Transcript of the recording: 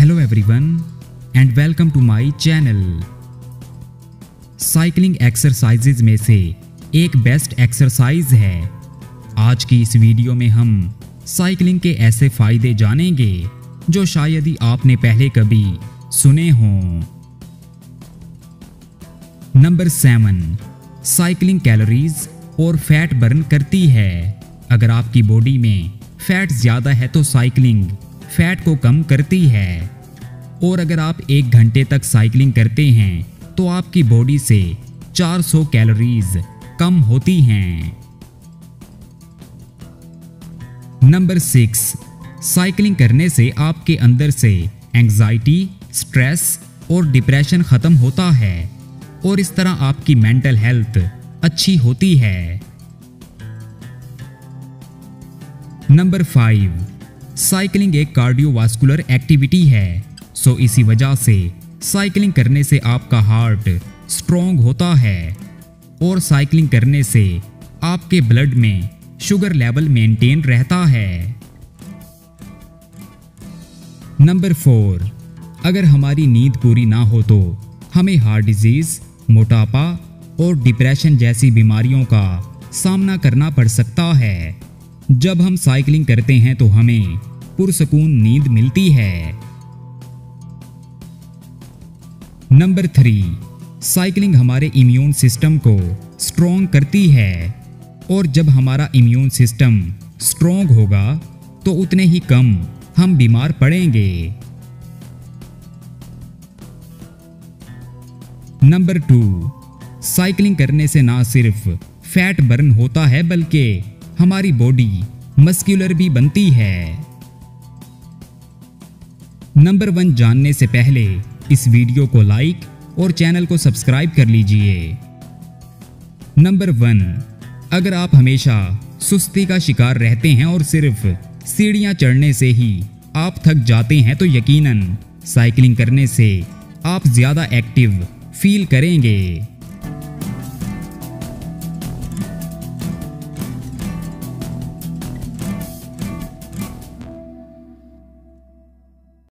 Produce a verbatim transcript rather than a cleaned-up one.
Hello everyone and welcome to my channel. Cycling exercises में से एक बेस्ट एक्सरसाइज है। आज की इस वीडियो में हम साइकिलिंग के ऐसे फायदे जानेंगे जो शायद ही आपने पहले कभी सुने हों। नंबर सेवन, साइकिलिंग कैलोरीज और फैट बर्न करती है। अगर आपकी बॉडी में फैट ज़्यादा है तो साइकिलिंग फैट को कम करती है, और अगर आप एक घंटे तक साइकिलिंग करते हैं तो आपकी बॉडी से चार सौ कैलोरीज कम होती हैं। नंबर सिक्स, साइकिलिंग करने से आपके अंदर से एंजाइटी, स्ट्रेस और डिप्रेशन खत्म होता है और इस तरह आपकी मेंटल हेल्थ अच्छी होती है। नंबर फाइव, साइकिलिंग एक कार्डियोवास्कुलर एक्टिविटी है, सो इसी वजह से साइकिलिंग करने से आपका हार्ट स्ट्रॉन्ग होता है और साइकिलिंग करने से आपके ब्लड में शुगर लेवल मेंटेन रहता है। नंबर फोर, अगर हमारी नींद पूरी ना हो तो हमें हार्ट डिजीज, मोटापा और डिप्रेशन जैसी बीमारियों का सामना करना पड़ सकता है। जब हम साइकिलिंग करते हैं तो हमें पुरसकून नींद मिलती है। नंबर थ्री, साइकिलिंग हमारे इम्यून सिस्टम को स्ट्रॉन्ग करती है और जब हमारा इम्यून सिस्टम स्ट्रॉन्ग होगा तो उतने ही कम हम बीमार पड़ेंगे। नंबर टू, साइकिलिंग करने से ना सिर्फ फैट बर्न होता है बल्कि हमारी बॉडी मस्कुलर भी बनती है। नंबर वन जानने से पहले इस वीडियो को लाइक और चैनल को सब्सक्राइब कर लीजिए। नंबर वन, अगर आप हमेशा सुस्ती का शिकार रहते हैं और सिर्फ सीढ़ियां चढ़ने से ही आप थक जाते हैं तो यकीनन साइकिलिंग करने से आप ज़्यादा एक्टिव फील करेंगे।